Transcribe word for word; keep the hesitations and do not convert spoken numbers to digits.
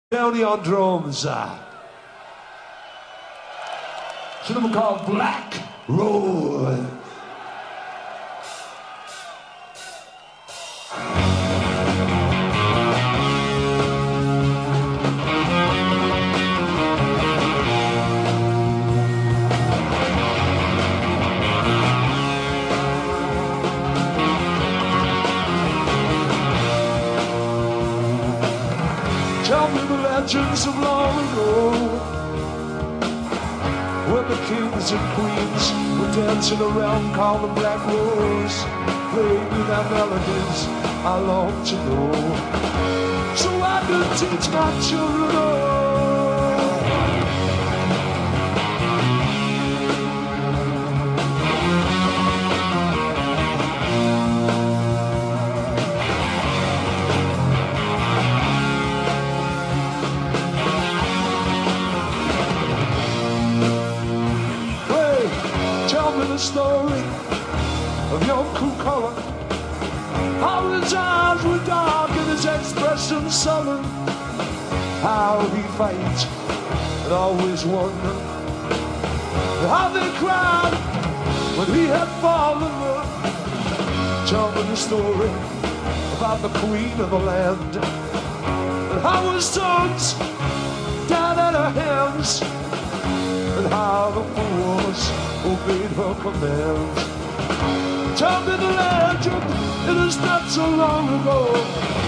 Downey on drums. Uh, it's a number called Black Road. Tell me the legends of long ago, when the kings and queens were dancing around calling Black Rose, playing me their melodies I long to know, so I could teach my children all. Tell me the story of your cool color, how his eyes were dark and his expression sullen, how he fights and always wonder, how they cried when he had fallen. Tell me the story about the queen of the land, and how his sons died at her hands, and how the fools obeyed her commands. Tell me the legend, it is not so long ago.